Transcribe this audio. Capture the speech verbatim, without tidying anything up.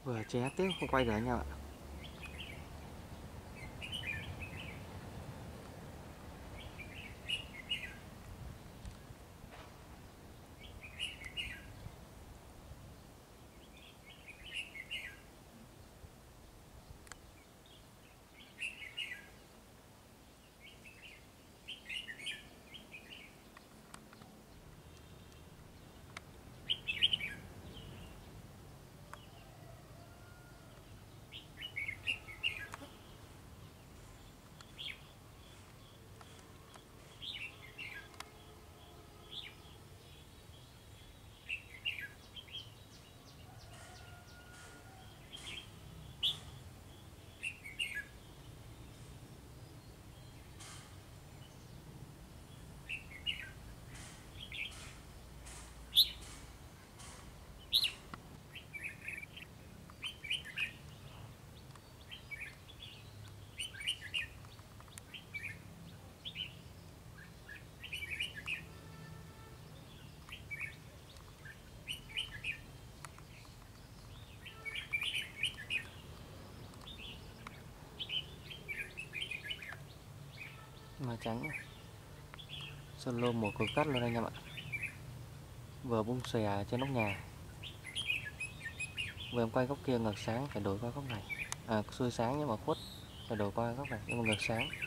Vừa ché tiếc không quay được anh em ạ. Mà trắng solo một cột cắt luôn anh em ạ. Vừa bung xòe trên nóc nhà, vừa em quay góc kia ngược sáng phải đổi qua góc này. À xuôi sáng nhưng mà khuất phải đổi qua góc này nhưng mà ngược sáng.